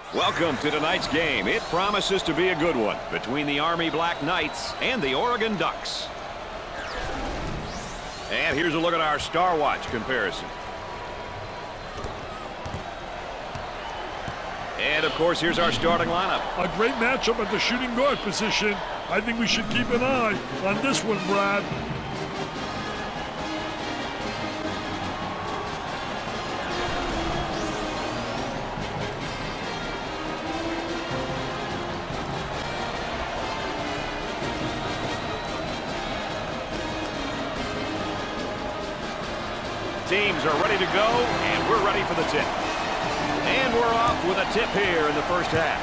Welcome to tonight's game. It promises to be a good one between the Army Black Knights and the Oregon Ducks. And here's a look at our Star Watch comparison. And, of course, here's our starting lineup. A great matchup at the shooting guard position. I think we should keep an eye on this one, Brad. Teams are ready to go, and we're ready for the tip. And we're off with a tip here in the first half.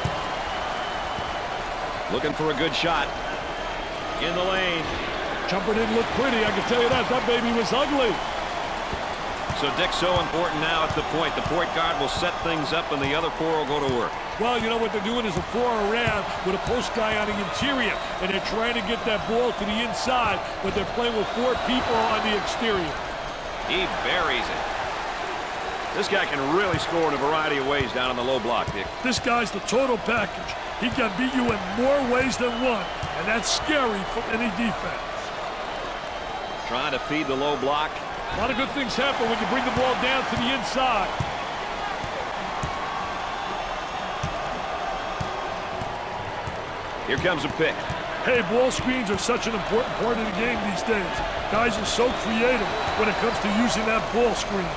Looking for a good shot. In the lane. Jumper didn't look pretty, I can tell you that. That baby was ugly. So, Dick, so important now at the point. The point guard will set things up, and the other four will go to work. Well, you know what they're doing is a four around with a post guy on the interior, and they're trying to get that ball to the inside, but they're playing with four people on the exterior. He buries it. This guy can really score in a variety of ways down in the low block, Dick. This guy's the total package. He can beat you in more ways than one, and that's scary for any defense. Trying to feed the low block. A lot of good things happen when you bring the ball down to the inside. Here comes a pick. Hey, ball screens are such an important part of the game these days. Guys are so creative when it comes to using that ball screen.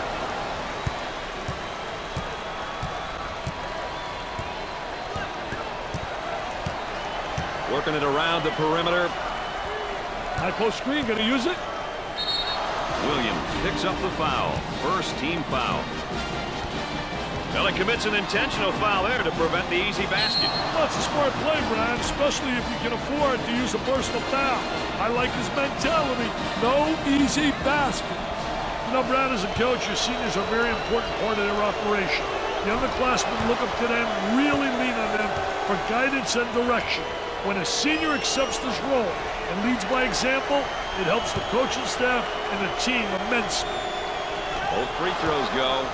Working it around the perimeter. High post screen, gonna use it? Williams picks up the foul. First team foul. Well, he commits an intentional foul there to prevent the easy basket. Well, it's a smart play, Brad, especially if you can afford to use a personal foul. I like his mentality. No easy basket. You know, Brad, as a coach, your seniors are a very important part of their operation. The underclassmen look up to them, really lean on them for guidance and direction. When a senior accepts this role and leads by example, it helps the coaching staff and the team immensely. Both free throws go.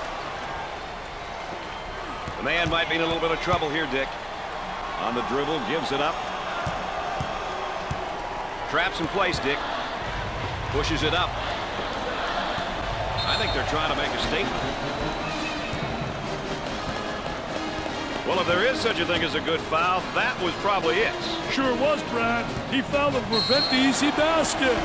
The man might be in a little bit of trouble here, Dick. On the dribble, gives it up. Traps in place, Dick. Pushes it up. I think they're trying to make a statement. Well, if there is such a thing as a good foul, that was probably it. Sure was, Brad. He fouled to prevent the easy basket.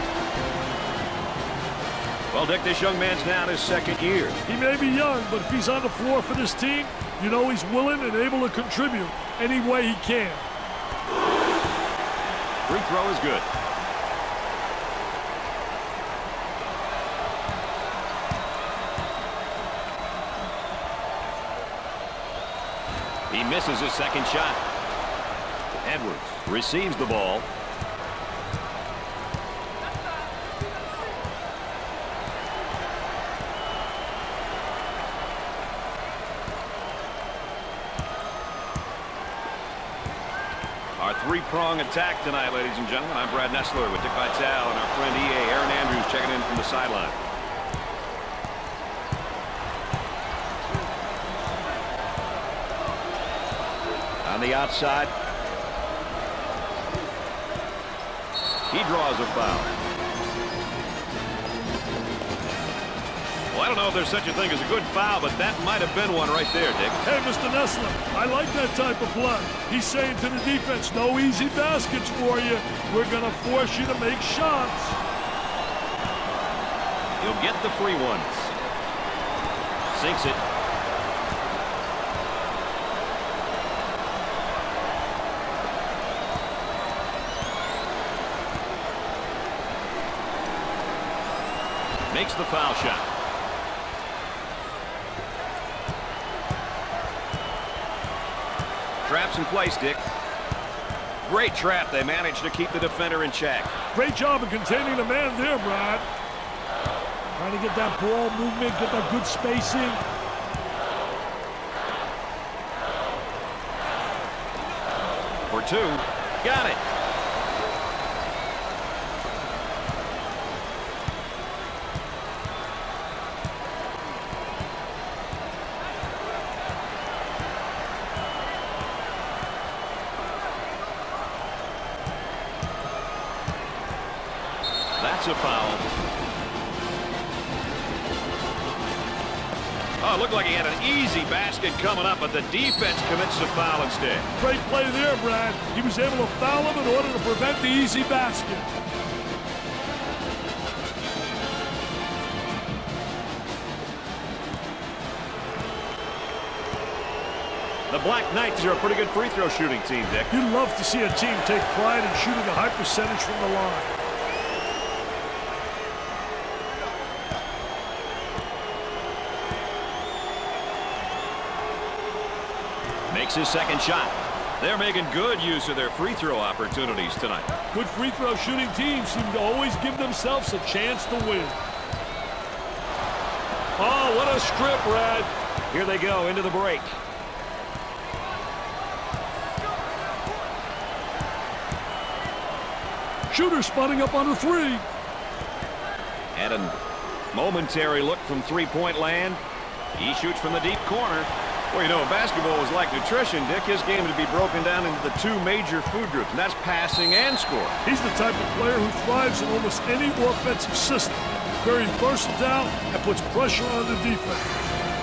Well, Dick, this young man's now in his second year. He may be young, but if he's on the floor for this team, you know he's willing and able to contribute any way he can. Free throw is good. He misses his second shot. Edwards receives the ball. Our three-prong attack tonight, ladies and gentlemen. I'm Brad Nessler with Dick Vitale and our friend EA Aaron Andrews checking in from the sideline. On the outside, he draws a foul. Well, I don't know if there's such a thing as a good foul, but that might have been one right there, Dick. Hey, Mr. Nessler, I like that type of play. He's saying to the defense, no easy baskets for you. We're going to force you to make shots. He'll get the free ones. Sinks it. Makes the foul shot. Traps in place, Dick. Great trap. They managed to keep the defender in check. Great job of containing the man there, Brad. Trying to get that ball movement, get that good spacing. For two. Got it. commits a foul. Oh, it looked like he had an easy basket coming up, but the defense commits a foul instead. Great play there, Brad. He was able to foul him in order to prevent the easy basket. The Black Knights are a pretty good free throw shooting team, Dick. You love to see a team take pride in shooting a high percentage from the line. Makes his second shot. They're making good use of their free throw opportunities tonight. Good free throw shooting teams seem to always give themselves a chance to win. Oh, what a strip, Brad. Here they go into the break. Shooter spotting up on the three. And a momentary look from three-point land. He shoots from the deep corner. Well, you know, basketball is like nutrition, Dick. His game to be broken down into the two major food groups, and that's passing and scoring. He's the type of player who thrives in almost any offensive system. Very versatile and puts pressure on the defense.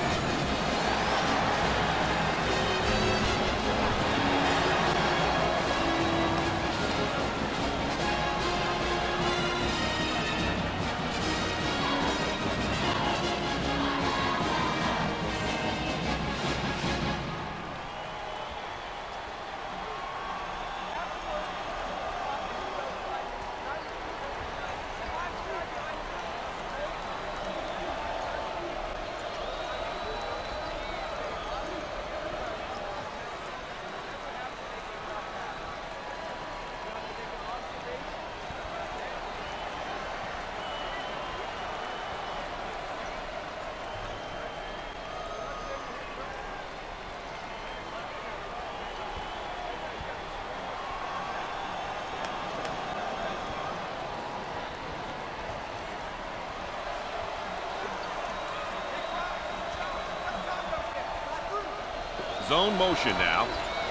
Zone motion now.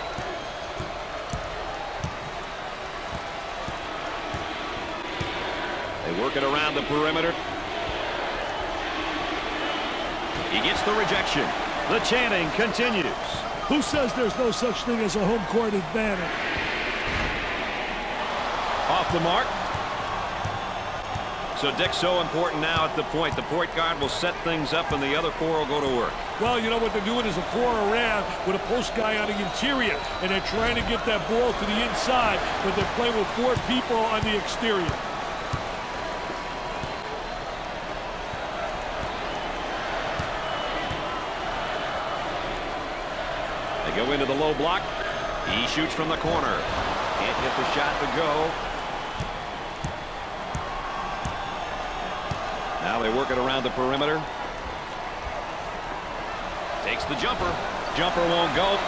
They work it around the perimeter. He gets the rejection. The chanting continues. Who says there's no such thing as a home court advantage? Off the mark. So Dick's so important now at the point. The point guard will set things up and the other four will go to work. Well, you know what they're doing is a four around with a post guy on the interior, and they're trying to get that ball to the inside, but they're playing with four people on the exterior. They go into the low block. He shoots from the corner. Can't get the shot to go. Now they work it around the perimeter. Takes the jumper. Jumper won't go.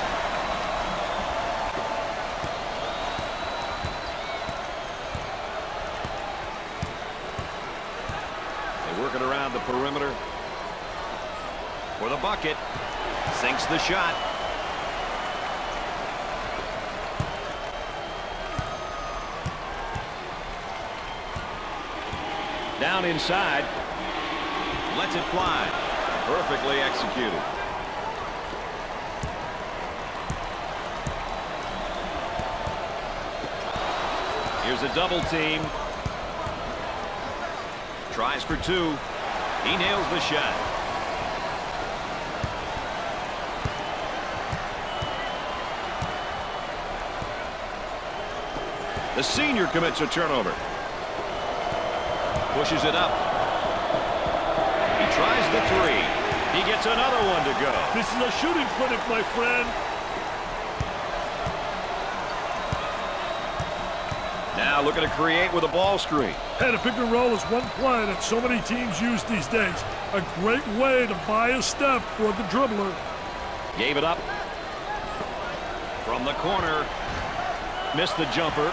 They work it around the perimeter. For the bucket. Sinks the shot. Down inside. Lets it fly. Perfectly executed. Here's a double team. Tries for two. He nails the shot. The senior commits a turnover. Pushes it up. He tries the three. He gets another one to go. This is a shooting clinic, my friend. Now looking to create with a ball screen. And a pick and roll is one play that so many teams use these days. A great way to buy a step for the dribbler. Gave it up. From the corner. Missed the jumper.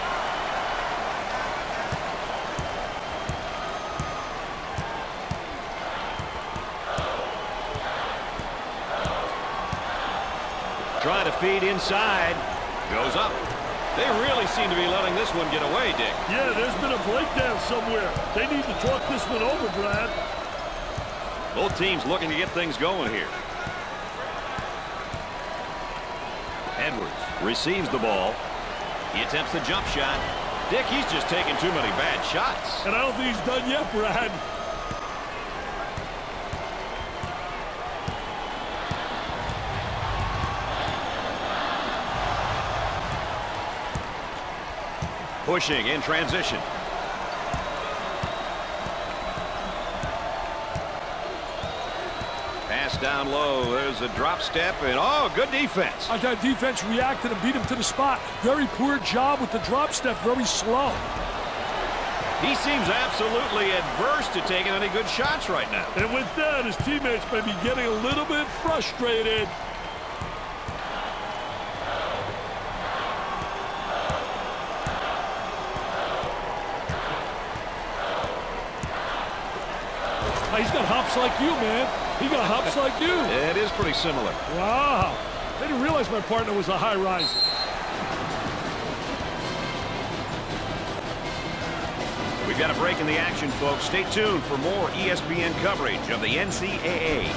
Trying to feed inside. Goes up. They really seem to be letting this one get away, Dick. Yeah, there's been a breakdown somewhere. They need to talk this one over, Brad. Both teams looking to get things going here. Edwards receives the ball. He attempts the jump shot. Dick, he's just taking too many bad shots. And I don't think he's done yet, Brad. Pushing in transition. Pass down low. There's a drop step, and oh, good defense. That defense reacted and beat him to the spot. Very poor job with the drop step, very slow. He seems absolutely adverse to taking any good shots right now. And with that, his teammates may be getting a little bit frustrated. He's got hops like you, man. He got hops like you. It is pretty similar. Wow. I didn't realize my partner was a high riser. We've got a break in the action, folks. Stay tuned for more ESPN coverage of the NCAA.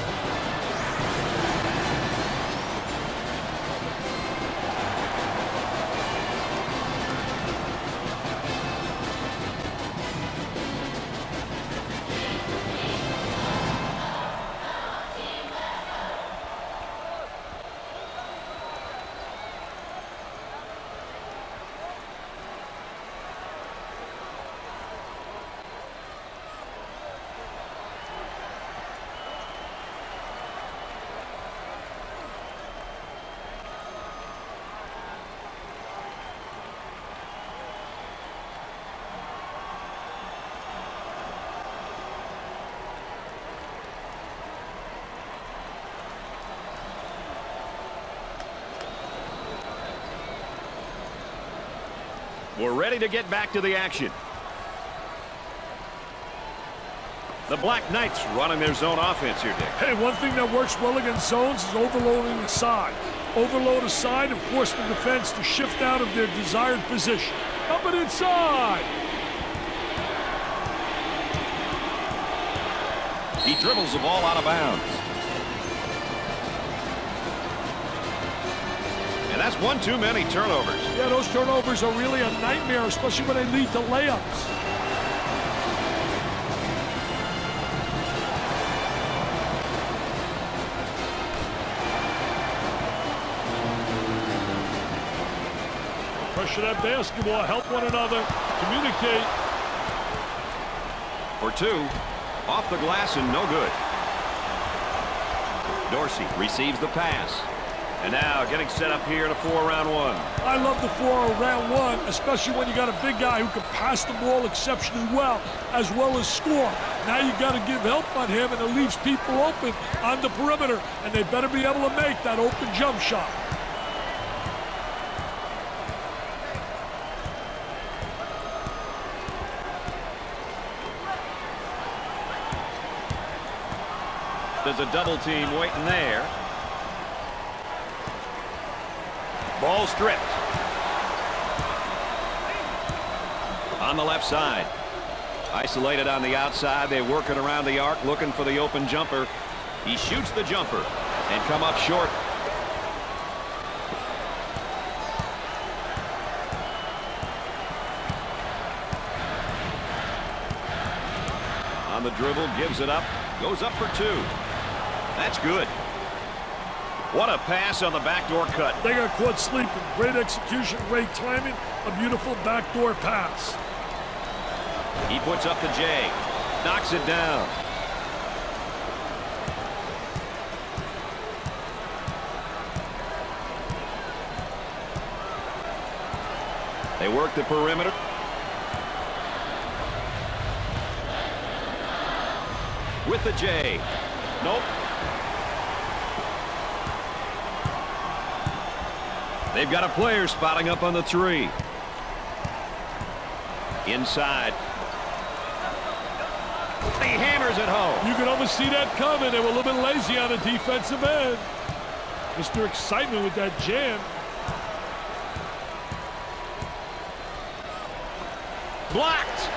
We're ready to get back to the action. The Black Knights running their zone offense here, Dick. Hey, one thing that works well against zones is overloading the side. Overload a side and force the defense to shift out of their desired position. Up and inside. He dribbles the ball out of bounds. And that's one too many turnovers. Yeah, those turnovers are really a nightmare, especially when they lead to layups. Pressure that basketball, help one another, communicate. For two, off the glass and no good. Dorsey receives the pass. And now getting set up here in a 4-round one. I love the 4-round one, especially when you got a big guy who can pass the ball exceptionally well as score. Now you got to give help on him, and it leaves people open on the perimeter, and they better be able to make that open jump shot. There's a double team waiting there. Ball stripped. On the left side. Isolated on the outside. They work it around the arc looking for the open jumper. He shoots the jumper and come up short. On the dribble, gives it up. Goes up for two. That's good. What a pass on the backdoor cut. They got caught sleeping. Great execution, great timing, a beautiful backdoor pass. He puts up the J. Knocks it down. They work the perimeter. With the J. Nope. They've got a player spotting up on the three. Inside. He hammers it home. You can almost see that coming. They were a little bit lazy on the defensive end. Mr. Excitement with that jam. Blocked.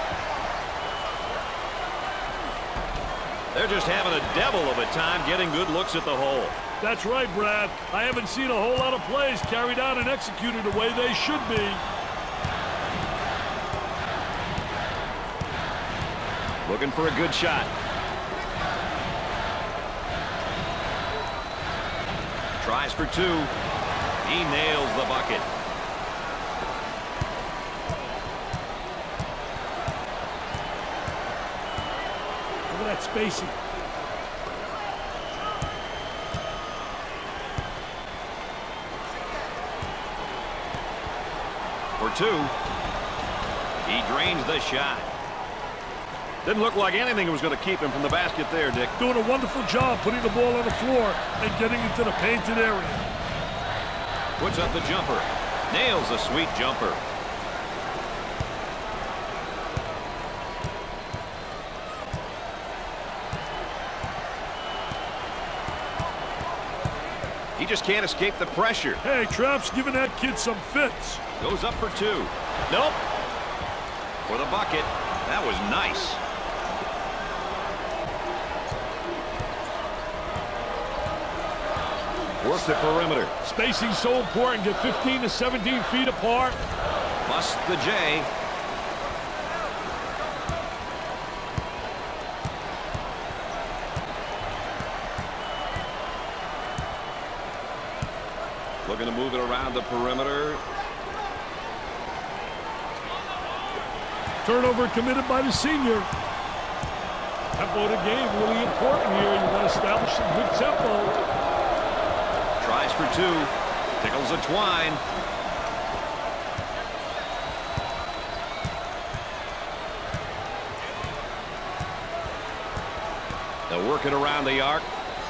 They're just having a devil of a time getting good looks at the hole. That's right, Brad. I haven't seen a whole lot of plays carried out and executed the way they should be. Looking for a good shot. Tries for two. He nails the bucket. Look at that spacing. For two. He drains the shot. Didn't look like anything was going to keep him from the basket there, Dick. Doing a wonderful job putting the ball on the floor and getting into the painted area. Puts up the jumper. Nails a sweet jumper. He just can't escape the pressure. Hey, Trapp's giving that kid some fits. Goes up for two. Nope. For the bucket. That was nice. Works the perimeter. Spacing's so important. Get 15 to 17 feet apart. Busts the J. Looking to move it around the perimeter. Turnover committed by the senior. Tempo of the game really important here. You want to establish some good tempo. Tries for two. Tickles a twine. They'll work it around the arc.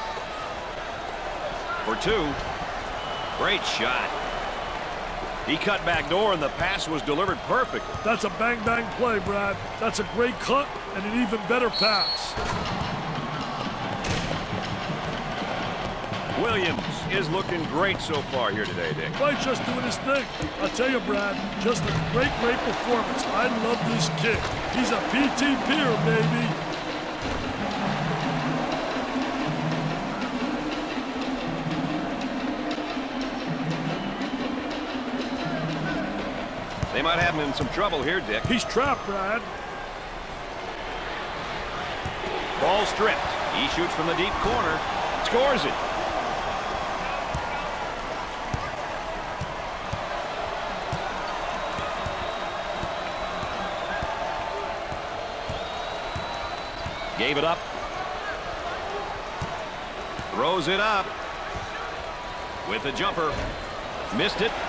For two. Great shot. He cut back door and the pass was delivered perfectly. That's a bang-bang play, Brad. That's a great cut and an even better pass. Williams is looking great so far here today, Dick. Clay just doing his thing. I'll tell you, Brad, just a great performance. I love this kid. He's a PT peer, baby. They might have him in some trouble here, Dick. He's trapped, Brad. Ball stripped. He shoots from the deep corner. Scores it. Gave it up. Throws it up. With a jumper. Missed it.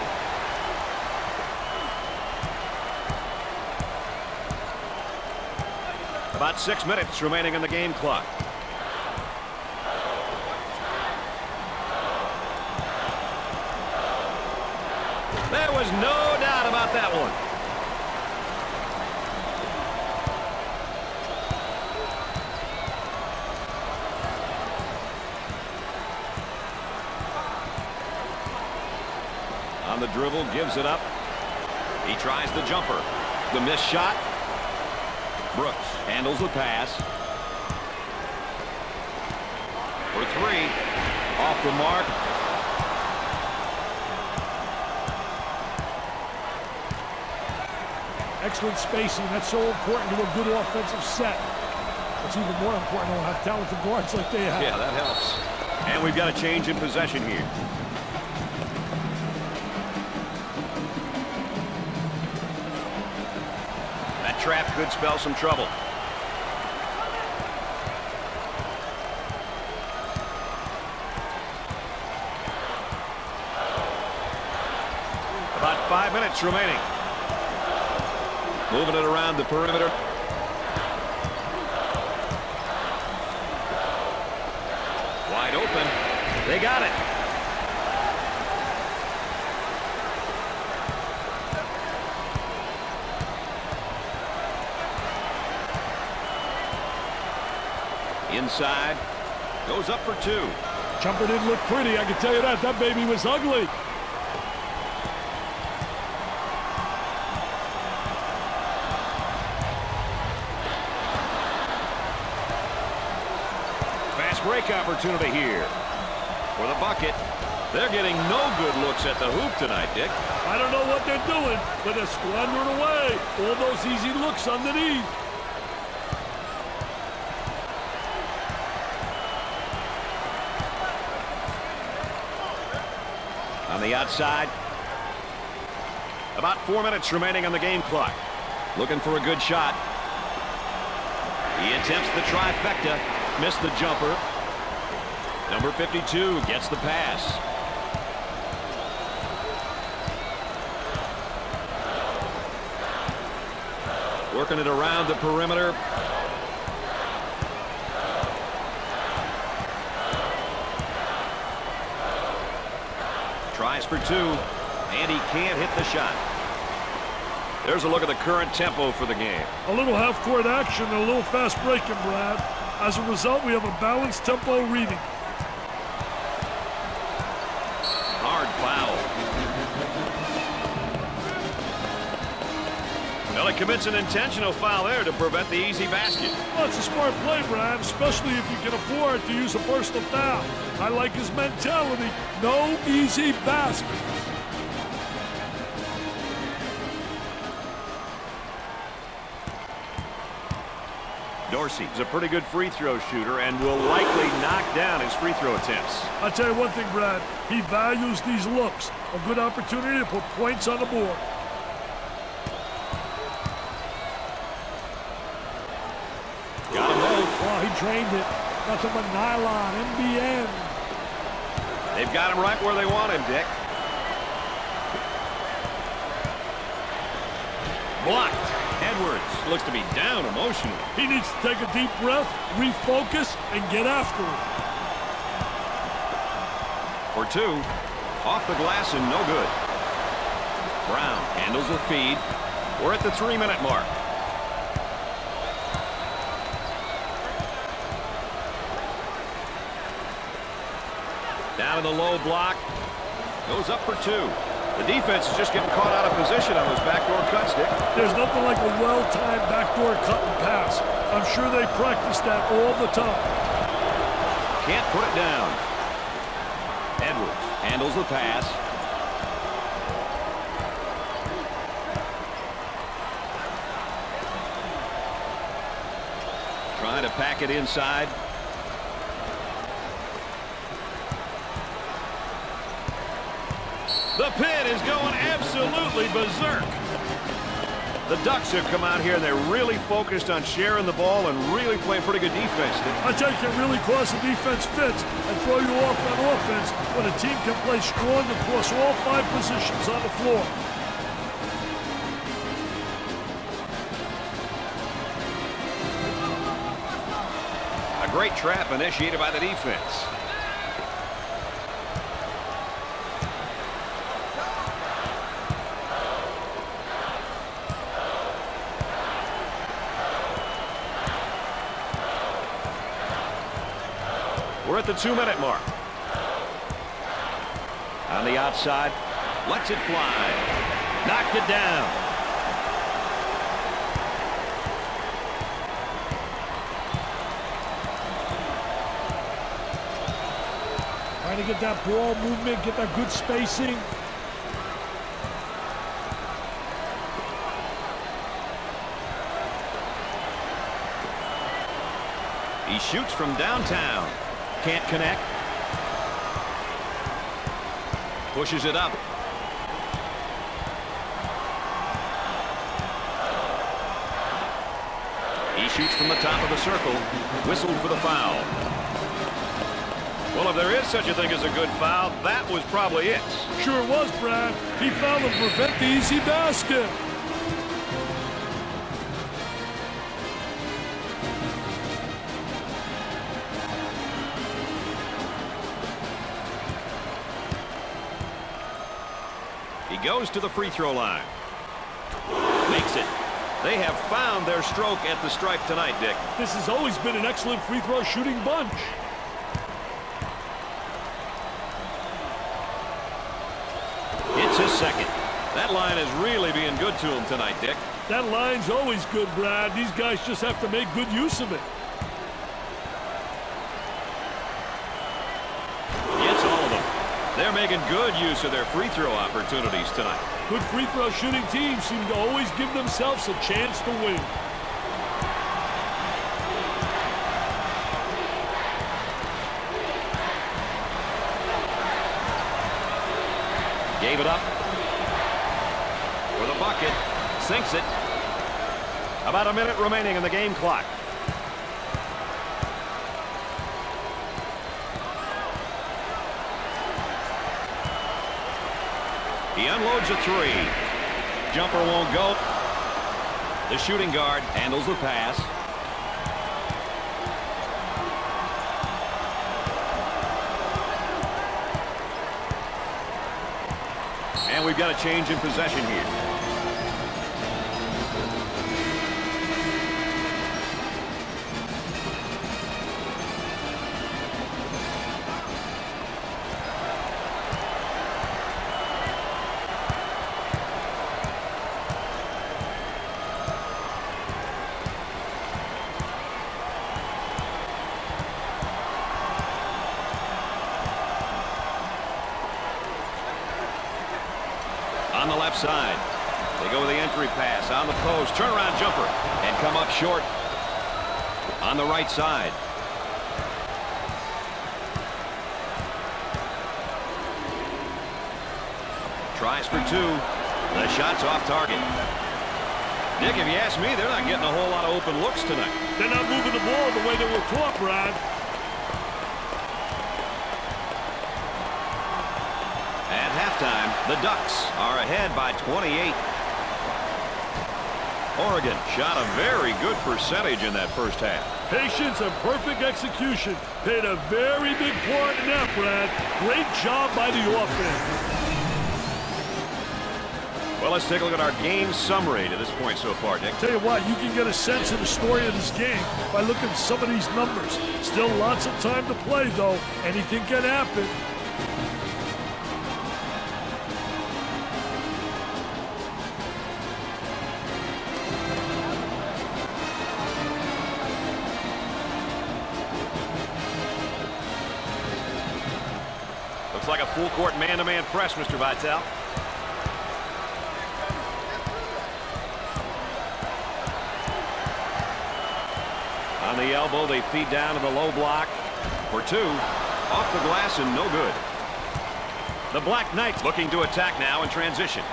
About 6 minutes remaining on the game clock. There was no doubt about that one. On the dribble, gives it up. He tries the jumper. The missed shot. Brooks handles the pass. For three. Off the mark. Excellent spacing. That's so important to a good offensive set. It's even more important to have talented guards like they have. Yeah, that helps. And we've got a change in possession here. That trap could spell some trouble. About 5 minutes remaining. Moving it around the perimeter. Wide open. They got it. Inside. Goes up for two. Jumper didn't look pretty, I can tell you that. That baby was ugly. break opportunity here. For the bucket. They're getting no good looks at the hoop tonight, Dick. I don't know what they're doing, but they're squandering away all those easy looks underneath. On the outside. About 4 minutes remaining on the game clock. Looking for a good shot. He attempts the trifecta. Missed the jumper. Number 52 gets the pass. Working it around the perimeter. Tries for two, and he can't hit the shot. There's a look at the current tempo for the game. A little half-court action and a little fast breaking, Brad. As a result, we have a balanced tempo reading. Hard foul. Well, he commits an intentional foul there to prevent the easy basket. Well, it's a smart play, Brad, especially if you can afford to use a personal foul. I like his mentality. No easy basket. Dorsey is a pretty good free throw shooter and will likely knock down his free throw attempts. I'll tell you one thing, Brad. He values these looks. A good opportunity to put points on the board. Got him both. Oh, he drained it. Nothing but nylon, NBN. They've got him right where they want him, Dick. Blocked. Edwards looks to be down emotionally. He needs to take a deep breath, refocus, and get after it. For two. Off the glass and no good. Brown handles the feed. We're at the 3-minute mark. Down in the low block. Goes up for two. The defense is just getting caught out of position on those backdoor cuts, Dick. There's nothing like a well-timed backdoor cut and pass. I'm sure they practice that all the time. Can't put it down. Edwards handles the pass. Trying to pack it inside. The pin is going absolutely berserk. The Ducks have come out here and they're really focused on sharing the ball and really playing pretty good defense. I tell you, can really cause the defense fits and throw you off on offense when a team can play strong across all 5 positions on the floor. A great trap initiated by the defense. We're at the 2-minute mark. On the outside, lets it fly. Knocked it down. Trying to get that ball movement, get that good spacing. He shoots from downtown. Can't connect. Pushes it up. He shoots from the top of the circle. Whistled for the foul. Well, if there is such a thing as a good foul, that was probably it. Sure was, Brad. He fouled to prevent the easy basket. He goes to the free throw line. Makes it. They have found their stroke at the stripe tonight, Dick. This has always been an excellent free throw shooting bunch. It's his second. That line is really being good to him tonight, Dick. That line's always good, Brad. These guys just have to make good use of it. they're making good use of their free throw opportunities tonight. Good free throw shooting teams seem to always give themselves a chance to win. Gave it up. For the bucket. Sinks it. About a minute remaining in the game clock. He unloads a three. Jumper won't go. The shooting guard handles the pass. And we've got a change in possession here. On the left side, they go with the entry pass on the post, turnaround jumper, and come up short. On the right side. Tries for two. The shot's off target. Nick, if you ask me, they're not getting a whole lot of open looks tonight. They're not moving the ball the way they were taught, Brad. At halftime, the Ducks are ahead by 28. Oregon shot a very good percentage in that first half. Patience and perfect execution played a very big part in that, Brad. Great job by the offense. Well, let's take a look at our game summary to this point so far, Dick. Tell you what, you can get a sense of the story of this game by looking at some of these numbers. Still lots of time to play, though. Anything can happen. Looks like a full-court man-to-man press, Mr. Vitale. On the elbow, they feed down to the low block for two. Off the glass and no good. The Black Knights looking to attack now in transition.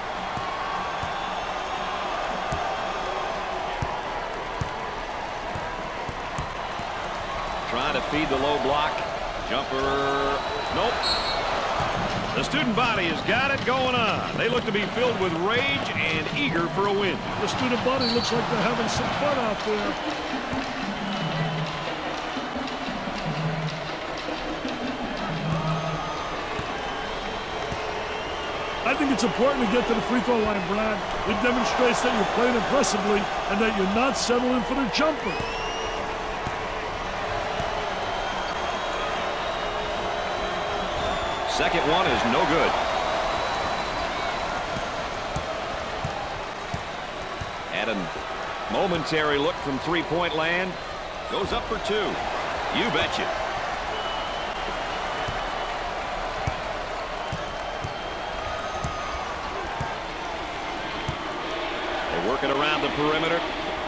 Trying to feed the low block. Jumper. Nope. The student body has got it going on. They look to be filled with rage and eager for a win. The student body looks like they're having some fun out there. I think it's important to get to the free throw line, Brad. It demonstrates that you're playing impressively and that you're not settling for the jumper. Second one is no good. And a momentary look from three-point land. Goes up for two. You betcha. They work it around the perimeter.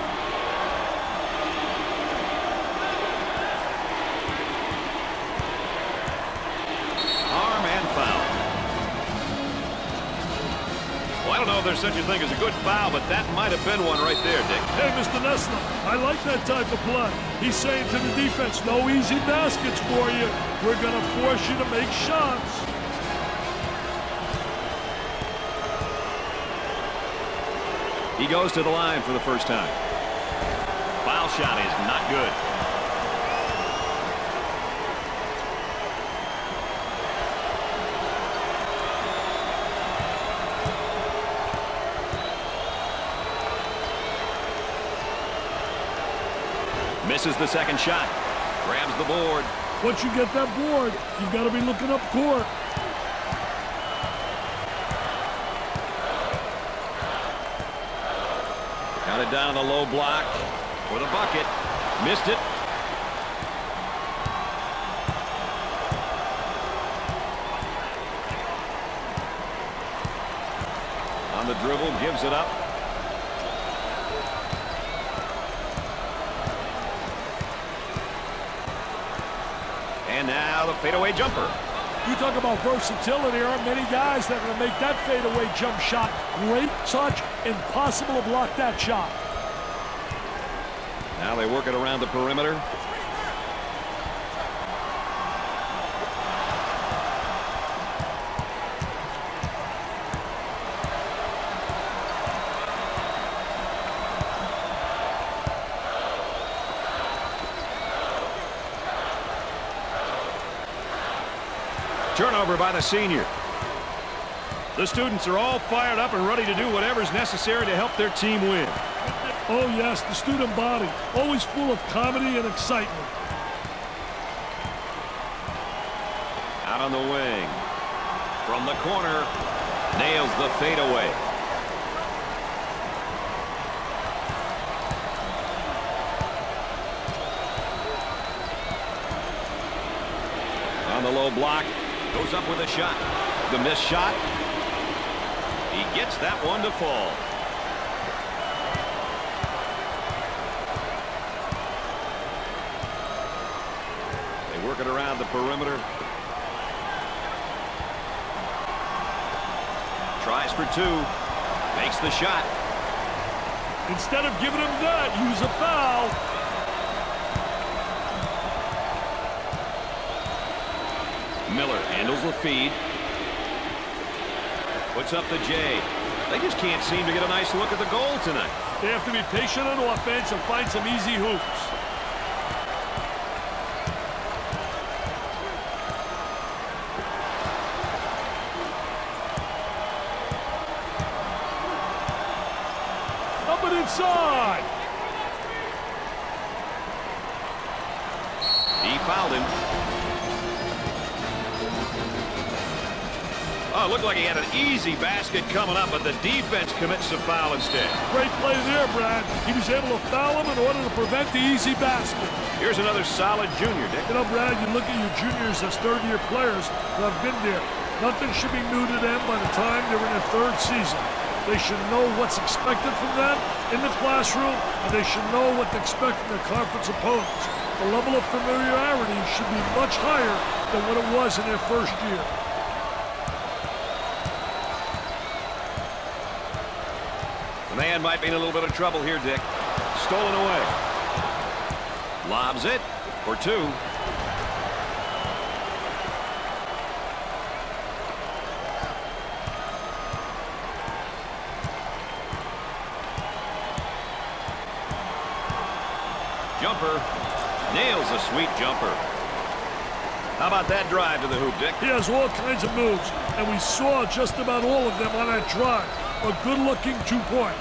I don't know if there's such a thing as a good foul, but that might have been one right there, Dick. Hey, Mr. Nessler, I like that type of play. He's saying to the defense, no easy baskets for you. We're going to force you to make shots. He goes to the line for the first time. Foul shot is not good. Misses the second shot. Grabs the board. Once you get that board, you've got to be looking up court. Counted down the low block for the bucket. Missed it. On the dribble, gives it up. And now the fadeaway jumper. You talk about versatility. There aren't many guys that are going to make that fadeaway jump shot. Great touch. Impossible to block that shot. Now they work it around the perimeter. Turnover by the senior. The students are all fired up and ready to do whatever's necessary to help their team win. Oh, yes, the student body, always full of comedy and excitement. Out on the wing. From the corner, nails the fadeaway. On the low block. Goes up with a shot. The missed shot. He gets that one to fall. They work it around the perimeter. Tries for two. Makes the shot. Instead of giving him that, use a foul. Miller handles the feed. Puts up the J. They just can't seem to get a nice look at the goal tonight. They have to be patient on offense and find some easy hoops. Up and inside. He fouled him. Oh, it looked like he had an easy basket coming up, but the defense commits a foul instead. Great play there, Brad. He was able to foul him in order to prevent the easy basket. Here's another solid junior, Dick. You know, Brad, you look at your juniors as third-year players who have been there. Nothing should be new to them by the time they're in their third season. They should know what's expected from them in the classroom, and they should know what to expect from their conference opponents. The level of familiarity should be much higher than what it was in their first year. The man might be in a little bit of trouble here, Dick. Stolen away. Lobs it for two. Jumper. Nails a sweet jumper. How about that drive to the hoop, Dick? He has all kinds of moves, and we saw just about all of them on that drive. A good-looking 2 points.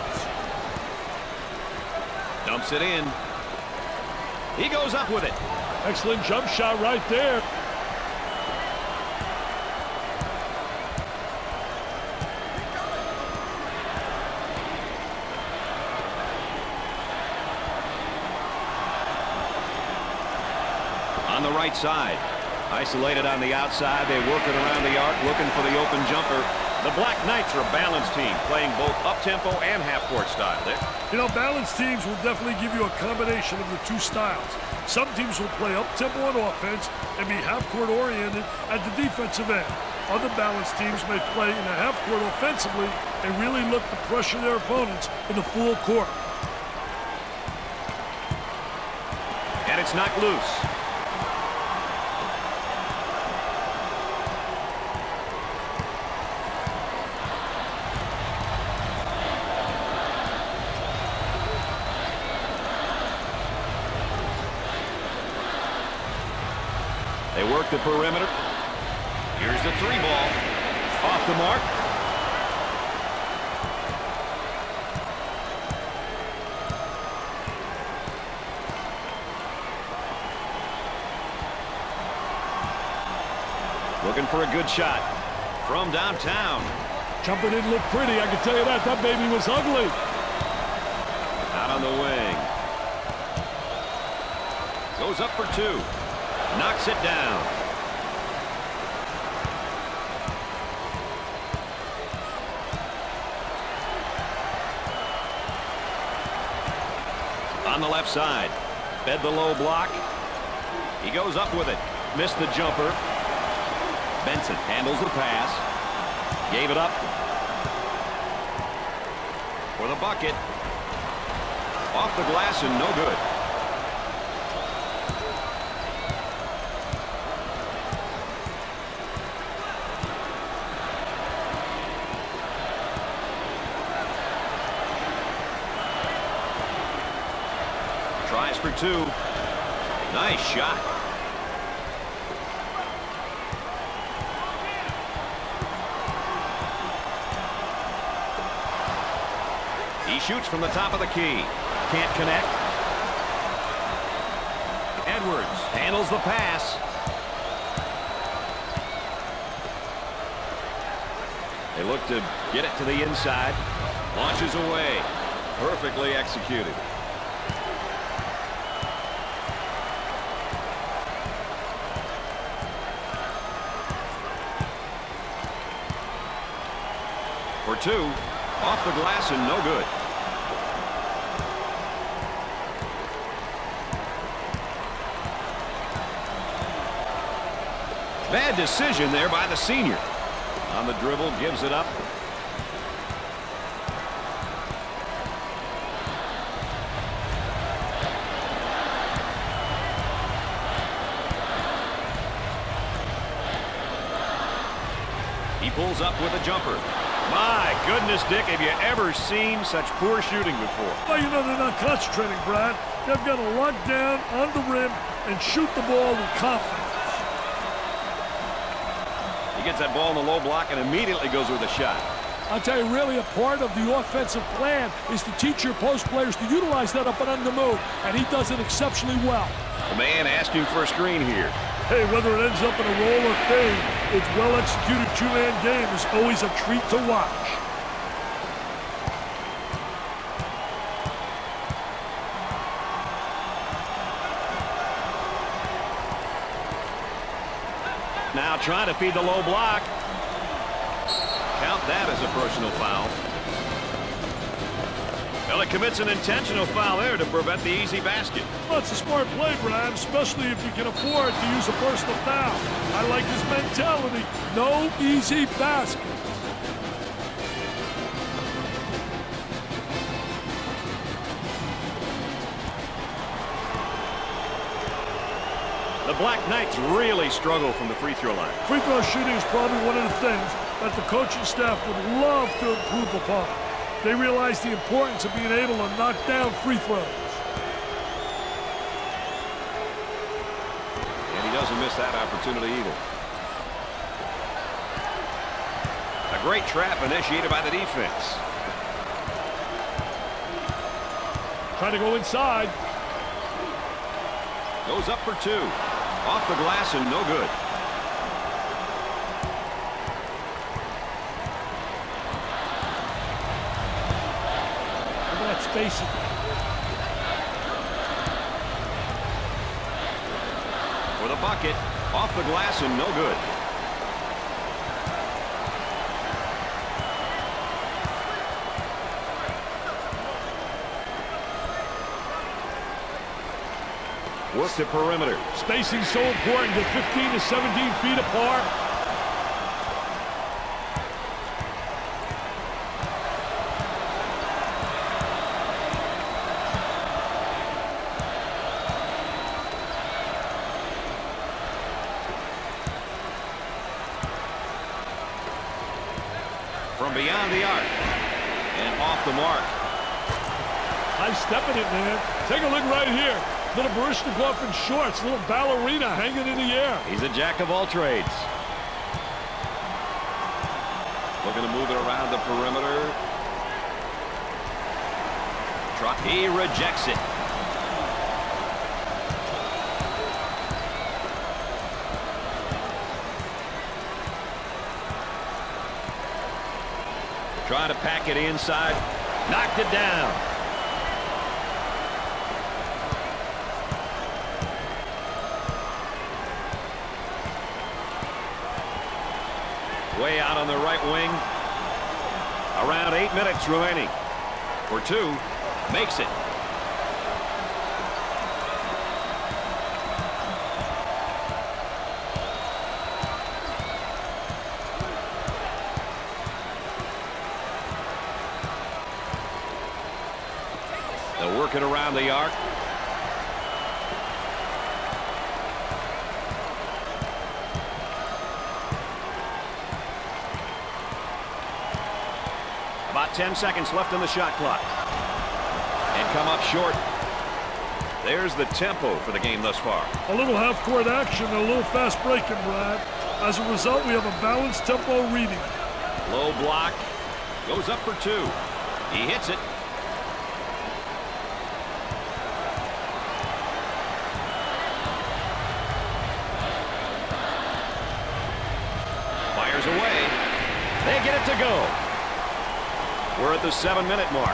Dumps it in. He goes up with it. Excellent jump shot right there. On the right side. Isolated on the outside. They work it around the arc, looking for the open jumper. The Black Knights are a balanced team, playing both up-tempo and half-court style, Dick. You know, balanced teams will definitely give you a combination of the two styles. Some teams will play up-tempo on offense and be half-court oriented at the defensive end. Other balanced teams may play in the half-court offensively and really look to pressure their opponents in the full court. And it's knocked loose. They work the perimeter. Here's the three ball. Off the mark. Looking for a good shot from downtown. Jumper didn't look pretty, I can tell you that. That baby was ugly. Out on the wing. Goes up for two. Knocks it down. on the left side. Fed the low block. He goes up with it. Missed the jumper. Benson handles the pass. Gave it up. For the bucket. Off the glass and no good. Tries for two. Nice shot. He shoots from the top of the key. Can't connect. Edwards handles the pass. They look to get it to the inside. Launches away. Perfectly executed. For two. Off the glass and no good. Bad decision there by the senior. On the dribble, gives it up. He pulls up with a jumper. My goodness, Dick, have you ever seen such poor shooting before? Well, you know, they're not concentrating, Brad. They've got to lock down on the rim and shoot the ball with confidence. He gets that ball in the low block and immediately goes with a shot. I'll tell you, really, a part of the offensive plan is to teach your post players to utilize that up and under move, and he does it exceptionally well. The man asking for a screen here. Hey, whether it ends up in a roll or fade, its well-executed two-man game is always a treat to watch. Now trying to feed the low block. Count that as a personal foul. Well, it commits an intentional foul there to prevent the easy basket. Well, it's a smart play, Brad, especially if you can afford to use a personal foul. I like his mentality. No easy basket. The Black Knights really struggle from the free throw line. Free throw shooting is probably one of the things that the coaching staff would love to improve upon. They realize the importance of being able to knock down free throws. And he doesn't miss that opportunity either. A great trap initiated by the defense. Trying to go inside. Goes up for two. Off the glass and no good. Look at that spacing. For the bucket. Off the glass and no good. Work the perimeter. Spacing so important. Get 15 to 17 feet apart. From beyond the arc. And off the mark. Nice step in it, man. Take a look right here. Little Baryshnikov in shorts, little ballerina hanging in the air. He's a jack of all trades. Looking to move it around the perimeter. He rejects it. Trying to pack it inside. Knocked it down. Way out on the right wing. Around 8 minutes remaining. For two. Makes it. work it around the arc. About 10 seconds left in the shot clock. And come up short. There's the tempo for the game thus far. A little half-court action and a little fast breaking, Brad. As a result, we have a balanced tempo reading. Low block. Goes up for two. He hits it. Fires away. They get it to go. We're at the 7-minute mark.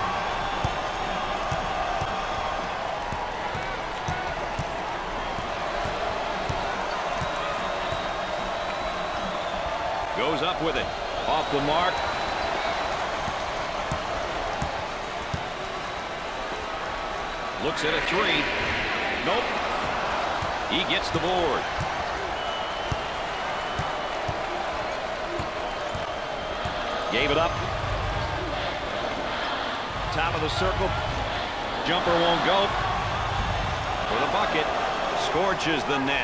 Goes up with it. Off the mark. Looks at a three. Nope. He gets the board. Gave it up. Top of the circle. Jumper won't go. For the bucket. Scorches the net.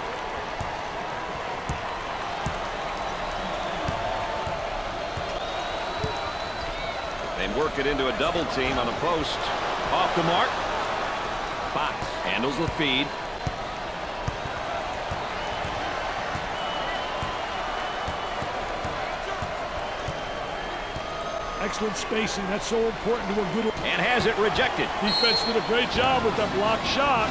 They work it into a double team on the post. Off the mark. Fox handles the feed. Excellent spacing. That's so important to a good... And has it rejected. Defense did a great job with that block shot.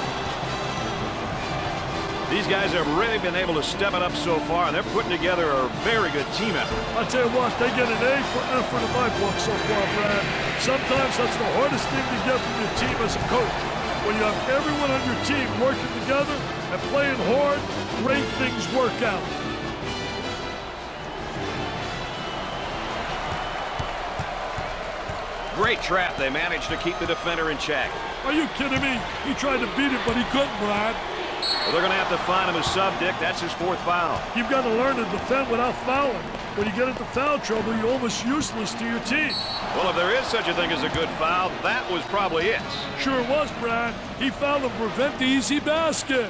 These guys have really been able to step it up so far, and they're putting together a very good team effort. I'll tell you what, they get an A for effort in my book so far, Brad. Sometimes that's the hardest thing to get from your team as a coach. When you have everyone on your team working together and playing hard, great things work out. Great trap. They managed to keep the defender in check. Are you kidding me? He tried to beat it, but he couldn't, Brad. Well, they're going to have to find him a sub, Dick. That's his 4th foul. You've got to learn to defend without fouling. When you get into foul trouble, you're almost useless to your team. Well, if there is such a thing as a good foul, that was probably it. Sure was, Brad. He fouled to prevent the easy basket.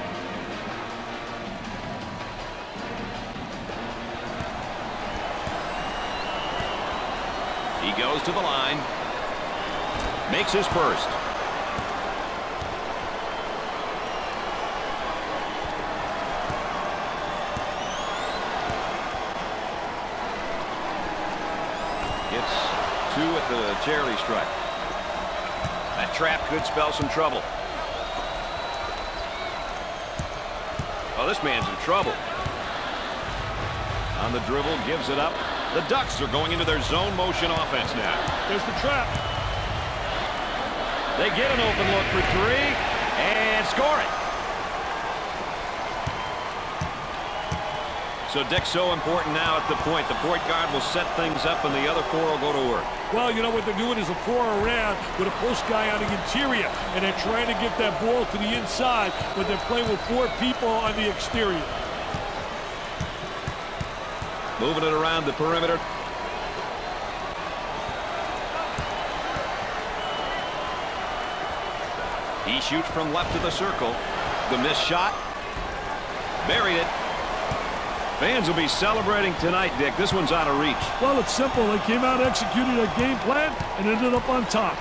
He goes to the line. Makes his first. Gets 2 at the charity stripe. That trap could spell some trouble. Oh, this man's in trouble. On the dribble, gives it up. The Ducks are going into their zone motion offense now. There's the trap. They get an open look for 3 and score it. So Dick's so important now at the point. The point guard will set things up and the other 4 will go to work. Well, you know what they're doing is a 4 around with a post guy on the interior, and they're trying to get that ball to the inside, but they're playing with 4 people on the exterior. Moving it around the perimeter. He shoots from left of the circle. The missed shot. Buried it. Fans will be celebrating tonight, Dick. This one's out of reach. Well, it's simple. They came out, executed a game plan, and ended up on top.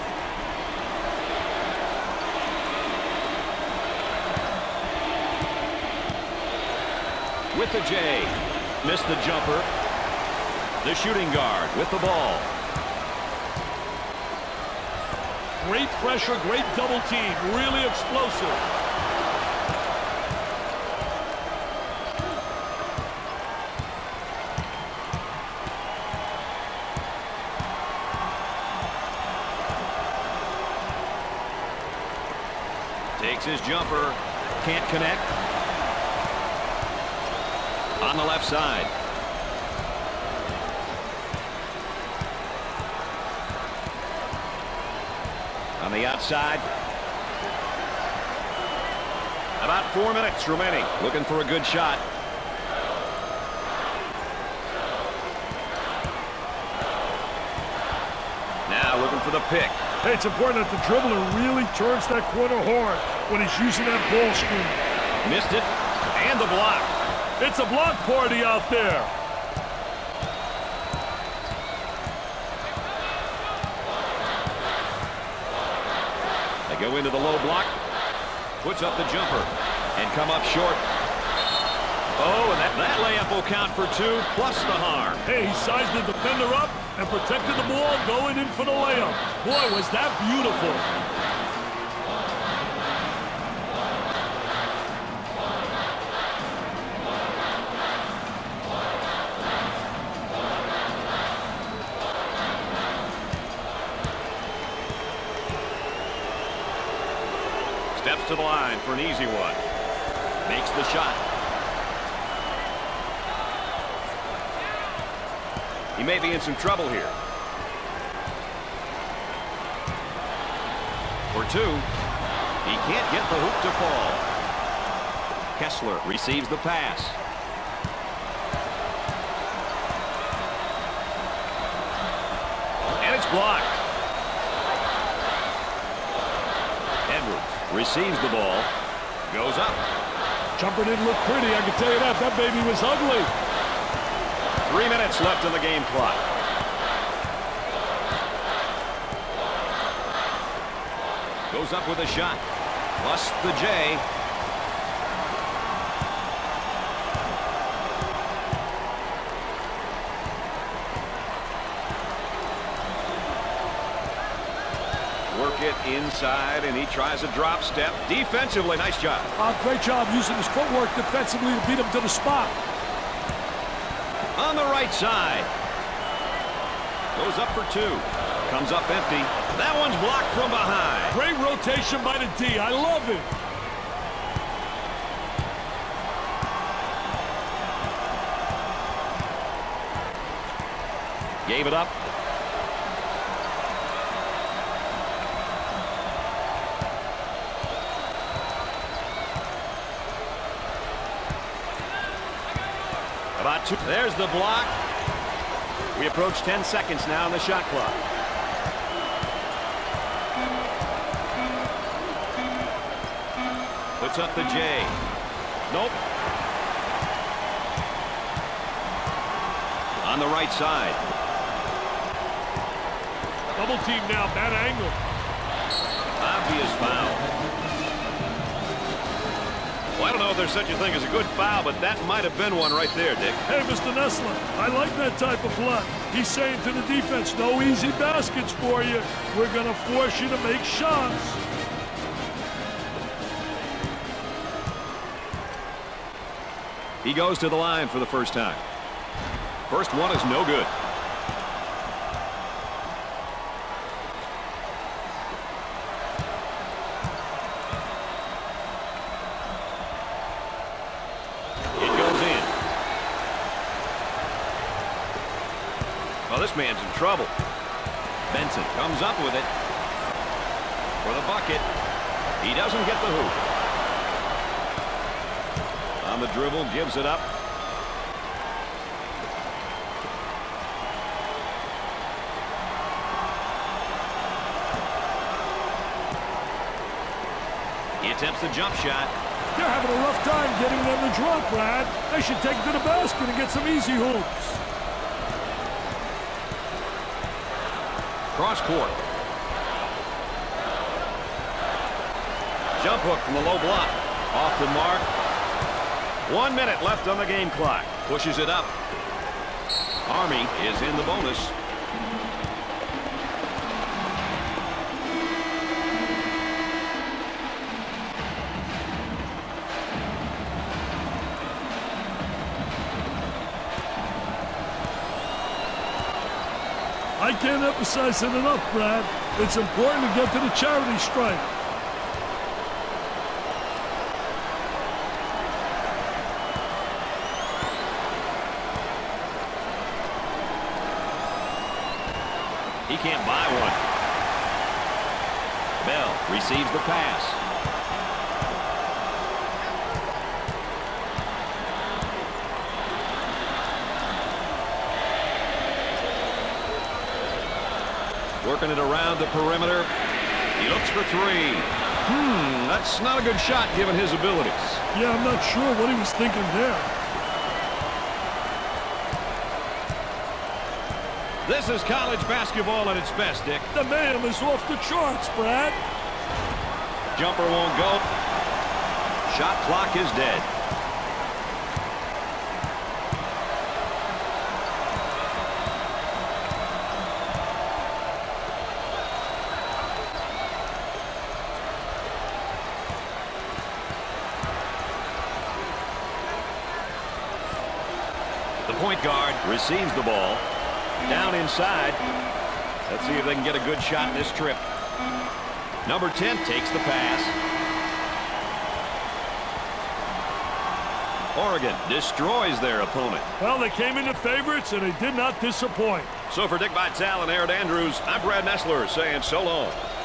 With the J. Missed the jumper. The shooting guard with the ball. Great pressure, great double team. Really explosive. Takes his jumper. Can't connect. On the left side. On the outside. About 4 minutes remaining. Looking for a good shot. Now looking for the pick. Hey, it's important that the dribbler really turns that corner hard when he's using that ball screen. Missed it, and the block. It's a block party out there. They go into the low block, puts up the jumper, and come up short. Oh, and that layup will count for 2, plus the harm. Hey, he sized the defender up and protected the ball going in for the layup. Boy, was that beautiful. Steps to the line for an easy one. Makes the shot. He may be in some trouble here. For 2. He can't get the hoop to fall. Kessler receives the pass. And it's blocked. Edwards receives the ball. Goes up. Jumper didn't look pretty, I can tell you that. That baby was ugly. 3 minutes left on the game clock. Goes up with a shot. Plus the J. Work it inside, and he tries a drop step. Defensively, nice job. Great job using his footwork defensively to beat him to the spot. On the right side. Goes up for 2. Comes up empty. That one's blocked from behind. Great rotation by the D. I love it. Gave it up. About 2. There's the block. We approach 10 seconds now on the shot clock. Puts up the J. Nope. On the right side. Double team now, bad angle. Obvious foul. Well, I don't know if there's such a thing as a good foul, but that might have been one right there, Dick. Hey, Mr. Nessler, I like that type of play. He's saying to the defense, no easy baskets for you. We're going to force you to make shots. He goes to the line for the first time. First one is no good. Well, this man's in trouble. Benson comes up with it for the bucket. He doesn't get the hoop. On the dribble, gives it up. He attempts the jump shot. They're having a rough time getting them to drop, Brad. They should take it to the basket and get some easy hoops. Cross court. Jump hook from the low block. Off the mark. 1 minute left on the game clock. Pushes it up. Army is in the bonus. I can't emphasize it enough, Brad. It's important to get to the charity stripe. He can't buy one. Bell receives the pass. Working it around the perimeter. He looks for three. That's not a good shot given his abilities. Yeah, I'm not sure what he was thinking there. This is college basketball at its best, Dick. The man is off the charts, Brad. Jumper won't go. Shot clock is dead. The point guard receives the ball. Down inside. Let's see if they can get a good shot this trip. Number 10 takes the pass. Oregon destroys their opponent. Well, they came into favorites, and they did not disappoint. So for Dick Vitale and Aaron Andrews, I'm Brad Nessler saying so long.